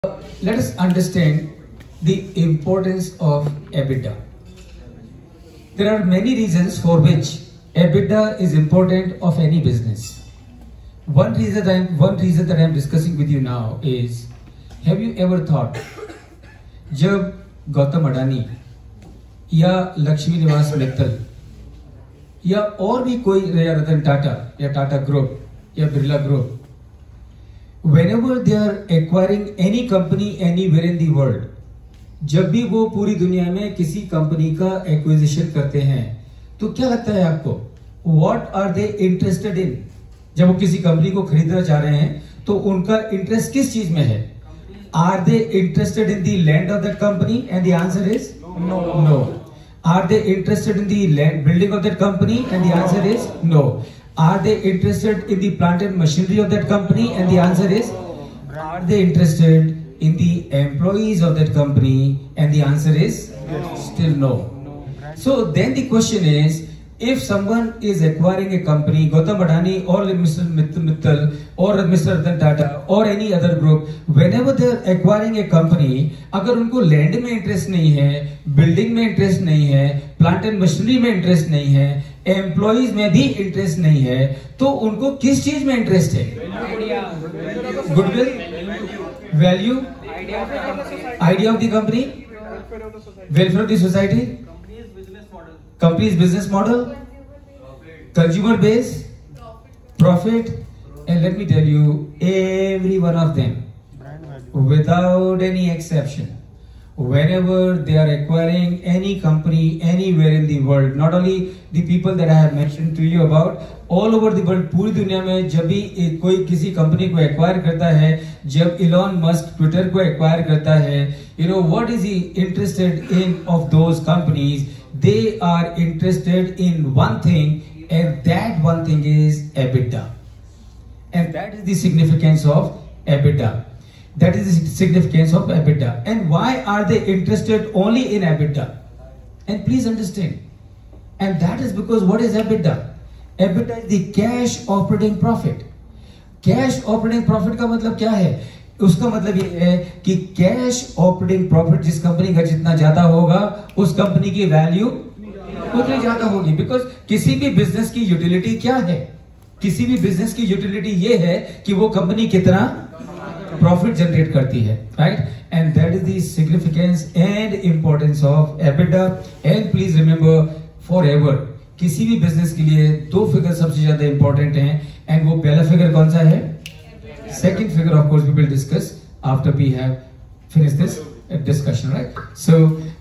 Let us understand the importance of EBITDA. There are many reasons for which EBITDA is important of any business. One reason that I am discussing with you now is, have you ever thought, जब गौतम अडानी या लक्ष्मी निवास मित्तल या और भी कोई रतन टाटा या Tata group या Birla group, whenever they are acquiring any company anywhere in the world, जब भी वो पूरी दुनिया में किसी कंपनी का एक्विजिशन करते हैं, तो क्या लगता है आपको, what are they interested in? जब वो किसी कंपनी को खरीदना चाह रहे हैं तो उनका इंटरेस्ट किस चीज में है? Are they interested in the land of that company? And the answer is no. Are they interested in the land building of that company? And the answer is no. Are they interested in the plant and machinery of that company? And the answer is, are they interested in the employees of that company? And the answer is still no. So then the question is, if someone is acquiring a company, Gautam Adani or Mr. Mittal or Mr. Ratan Tata or any other group, whenever they are acquiring a company, अगर उनको land में interest नहीं है, building में interest नहीं है, plant and machinery में interest नहीं है, एम्प्लॉइज में भी इंटरेस्ट नहीं है, तो उनको किस चीज में इंटरेस्ट है? Goodwill, value, idea of the company, welfare of the society, company's business model, consumer base, profit, and let me tell you, every one of them, without any exception, whenever they are acquiring any company anywhere in the world, not only the people that I have mentioned to you about, all over the world, पूरी दुनिया में जब भी कोई किसी company को acquire करता है, जब इलॉन मस्क ट्विटर को एक्वायर करता है, you know what is he interested in of those companies? They are interested in one thing, and that one thing is EBITDA. And that is the significance of EBITDA. That is the significance of EBITDA. And why are they interested only in EBITDA? And please understand. And that is because what is EBITDA? EBITDA is the cash operating profit. Cash operating profit का मतलब क्या है? उसका मतलब ये है कि cash operating profit जिस कंपनी का जितना ज्यादा होगा, उस कंपनी की वैल्यू उतनी ज्यादा होगी. बिकॉज किसी भी बिजनेस की यूटिलिटी क्या है? किसी भी बिजनेस की यूटिलिटी ये है कि वो कंपनी कितना प्रॉफिट जनरेट करती है, right? And that is the significance and importance of EBITDA. And please remember, forever किसी भी बिजनेस के लिए दो फिगर सबसे ज्यादा इंपॉर्टेंट हैं. एंड वो पहला फिगर कौन सा है? Second figure, of course, we will discuss after we have finished this discussion, right? So